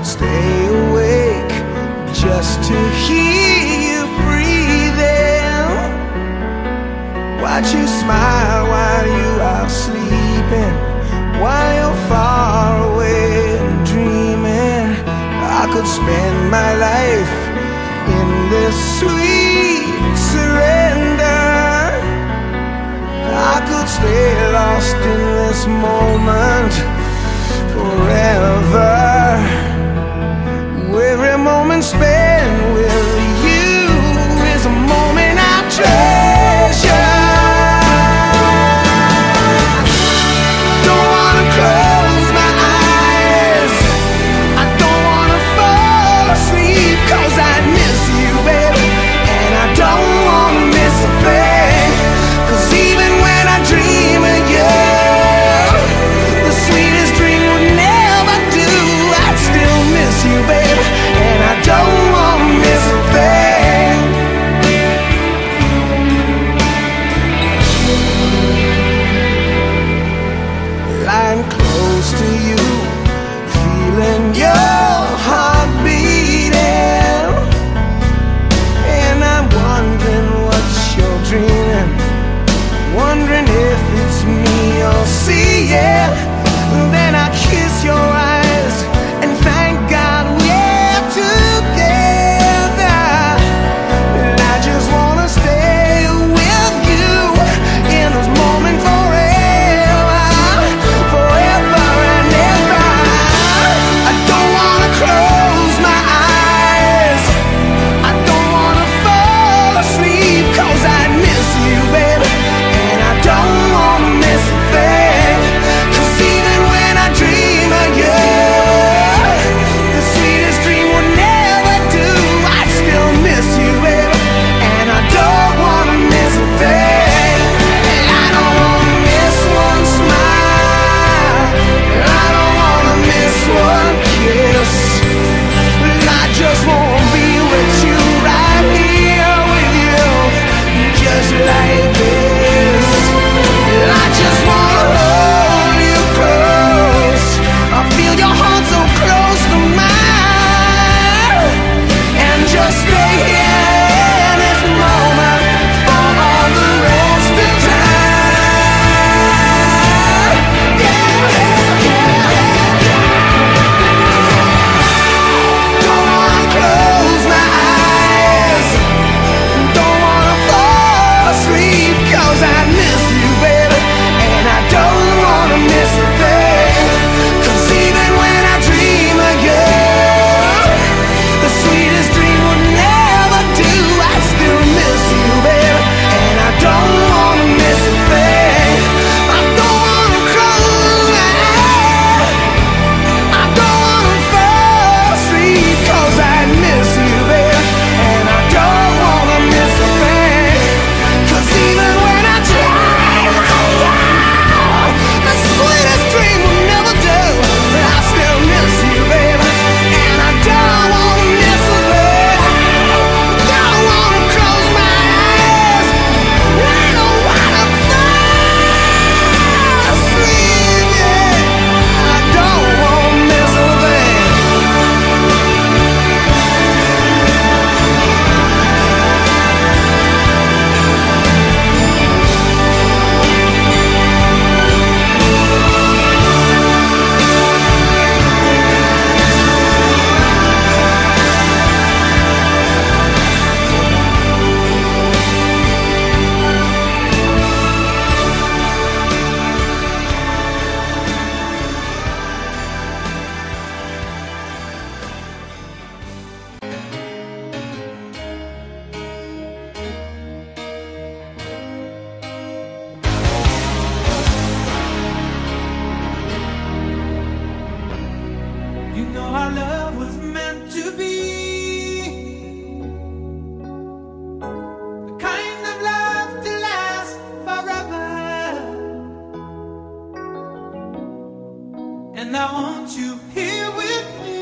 could stay awake just to hear you breathing, watch you smile while you are sleeping, while you're far away and dreaming. I could spend my life in this sweet surrender. I could stay lost in this moment forever. Every moment spent with you is a moment I treasure. Don't wanna close my eyes, I don't wanna fall asleep, 'cause I miss you, baby, and I don't wanna miss a thing. 'Cause even when I dream of you, the sweetest dream would never do. I'd still miss you, baby, and I don't wanna miss a thing. Lying close to you, feeling your heart beating, and I'm wondering what you're dreaming, wondering if it's me you're seeing. Then I kiss your eyes and thank God we're together. And I just wanna stay with you in this moment forever, forever and ever. I don't wanna close my eyes, I don't wanna fall asleep, 'cause I miss you, baby, and I don't wanna miss a thing. 'Cause even when I dream of you, the sweetest dream would never do. I'd still miss you, baby, and I don't wanna miss a thing. And I don't wanna miss one smile, I don't wanna miss one kiss. I just wanna be with you, right here with you, just like this. I just wanna hold you close, I feel your heart so close to mine, and just stay here in this moment for all the rest of time. Yeah, yeah, yeah, yeah. Don't wanna close my eyes, don't wanna fall asleep, 'cause I miss you, baby, and I don't wanna miss a thing. 'Cause even when I dream of you, the sweetest dream would never do. I still miss you, baby, and I don't wanna miss a thing. I don't wanna close my eyes, I don't wanna fall asleep, 'cause I miss you, baby, and I don't wanna miss a thing. 'Cause even when I dream of you, the sweetest dream will never do. I still miss you, baby, and I don't wanna miss a thing. Don't wanna close my eyes, I don't wanna fall asleep, yeah. I don't wanna miss a thing. You know our love was meant to be the kind of love to last forever. And I want you here with me.